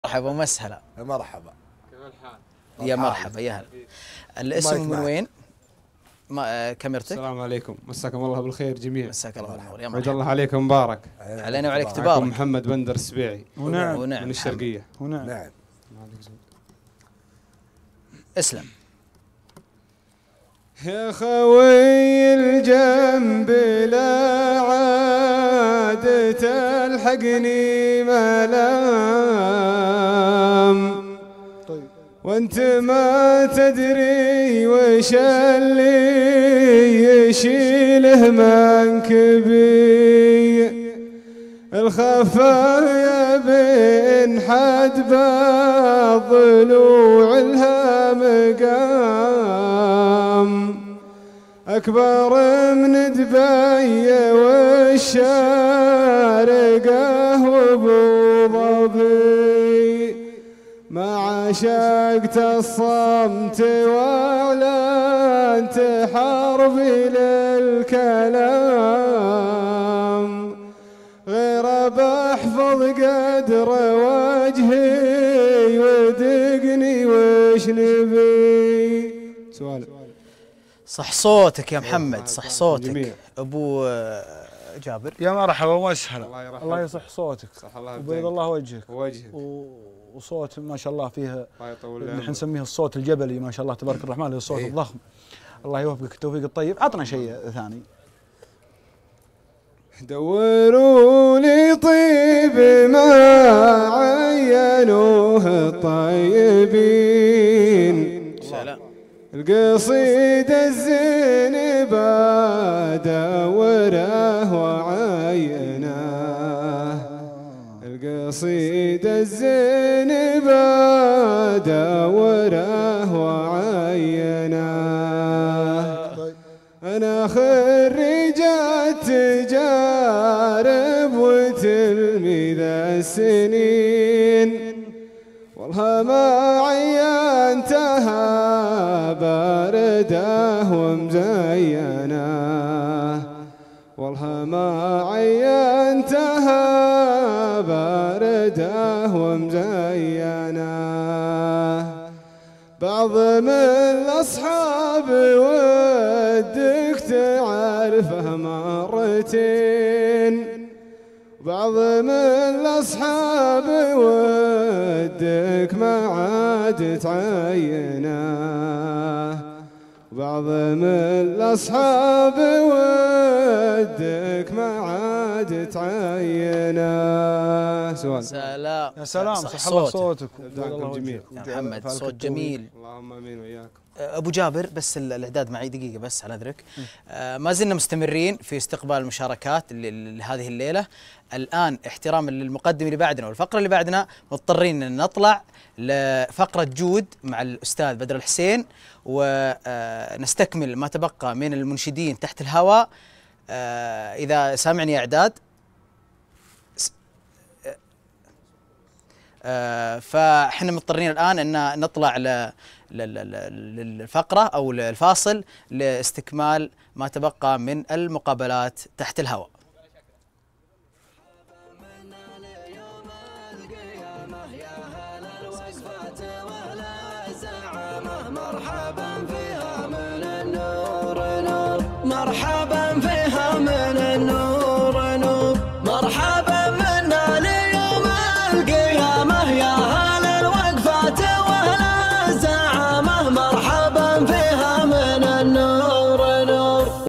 مرحبا ومسهلا. مرحبا. كيف الحال؟ يا مرحبا يا هلا. الاسم من وين؟ كاميرتك. السلام عليكم، مساكم الله بالخير جميعا. مساك الله بالنور يا عيد مرحبا. الله عليكم مبارك. علينا وعليك معكم تبارك. محمد بندر السبيعي ونعم من الشرقية. نعم. اسلم. يا خوي الجنب لا عاد تلحقني ملام، وانت ما تدري وش اللي يشيله منكبي، الخفايا بين حد بالضلوع لها مقام، أكبر من دبي والشارقة وابو ظبي، ما عشقت الصمت واعلنت حربي للكلام، غير بحفظ قدر وجهي ودقني وش نبي. سؤال. صح صوتك يا محمد، صح صوتك. جميل. ابو جابر. يا مرحبا ومسهلا. الله يصح صوتك. صح الله وبيض الله وجهك. وجهك. وصوت ما شاء الله فيه الله يطول اللي عمرك. نسميه الصوت الجبلي ما شاء الله تبارك الرحمن، اللي الصوت الضخم. الله يوفقك التوفيق الطيب. عطنا شيء ثاني. دوروا لي طيب ما عينوه الطيبين، سلام. القصيدة الزين بدوره وعيناه، القصيدة الزين بدوره وعيناه، أنا خريجة تجارب وتلميذ السنين، والله ما عينتها باردة ومزينة، والله ما عينتها باردة ومزينة، بعض من الأصحاب ودك تعرفه مرتين، بعض من الأصحاب ودك ما عاد تعينه، بعض من الأصحاب ودك ما عاد تعينه. سؤال. سلام. يا سلام، صح صح الله صوتك. صوتك. أبداكم جميل. يا محمد صوت جميل. اللهم امين وياكم. ابو جابر، بس الاعداد معي دقيقه بس على اذنك. ما زلنا مستمرين في استقبال المشاركات لهذه الليله. الان احتراما للمقدم اللي بعدنا والفقره اللي بعدنا مضطرين ان نطلع لفقره جود مع الاستاذ بدر الحسين، ونستكمل ما تبقى من المنشدين تحت الهواء. اذا سامعني يا اعداد. فاحنا مضطرين الان ان نطلع للفقره او الفاصل لاستكمال ما تبقى من المقابلات تحت الهواء. مرحبا فيها من النور نور، مرحبا فيها من النور نور، مرحبا منا ليوم القيامة يا هلا الوقفات